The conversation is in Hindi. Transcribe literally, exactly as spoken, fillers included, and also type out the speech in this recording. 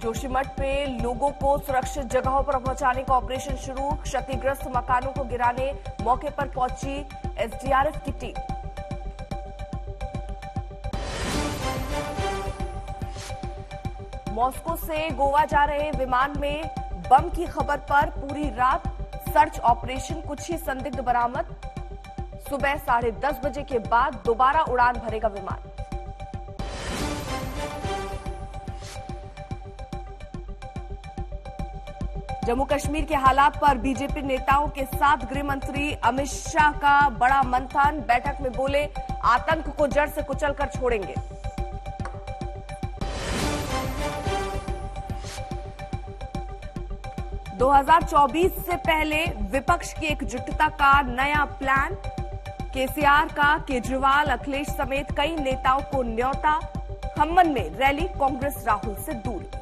जोशीमठ में लोगों को सुरक्षित जगहों पर पहुंचाने का ऑपरेशन शुरू। क्षतिग्रस्त मकानों को गिराने मौके पर पहुंची एसडीआरएफ की टीम। मॉस्को से गोवा जा रहे विमान में बम की खबर पर पूरी रात सर्च ऑपरेशन, कुछ ही संदिग्ध बरामद। सुबह साढ़े दस बजे के बाद दोबारा उड़ान भरेगा विमान। जम्मू कश्मीर के हालात पर बीजेपी नेताओं के साथ गृह मंत्री अमित शाह का बड़ा मंथन। बैठक में बोले, आतंक को जड़ से कुचलकर छोड़ेंगे। दो हज़ार चौबीस से पहले विपक्ष की एकजुटता का नया प्लान। केसीआर का केजरीवाल, अखिलेश समेत कई नेताओं को न्योता। खम्मन में रैली, कांग्रेस राहुल से दूरी।